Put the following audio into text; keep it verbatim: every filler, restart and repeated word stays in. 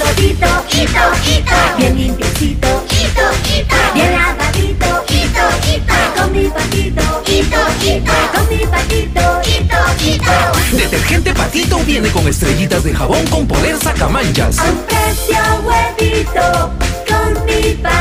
Hito, hito, hito, hito. Bien limpiecito, hito, hito. Bien lavadito, hito, hito. Con mi patito, hito, hito. Con mi patito, hito, hito. Detergente Patito viene con estrellitas de jabón con poder sacamanchas. A un precio huevito, con mi patito.